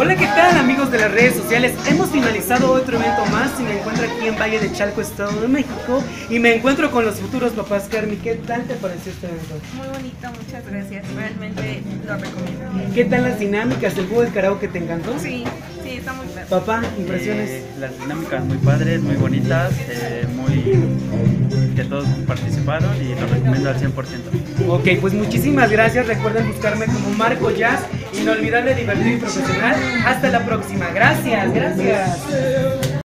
Hola, ¿qué tal amigos de las redes sociales? Hemos finalizado otro evento más y me encuentro aquí en Valle de Chalco, Estado de México, y me encuentro con los futuros papás. Carmi, ¿qué tal te pareció este evento? Muy bonito, muchas gracias, realmente lo recomiendo. ¿Qué tal las dinámicas? ¿El juego del karaoke te encantó? Sí, sí, está muy claro. Papá, impresiones. Las dinámicas muy padres, muy bonitas, que todos participaron y lo recomiendo al 100%. Ok, pues muchísimas gracias. Recuerden buscarme como Marco Jazz. Inolvidable, divertido y profesional. Hasta la próxima. Gracias, gracias.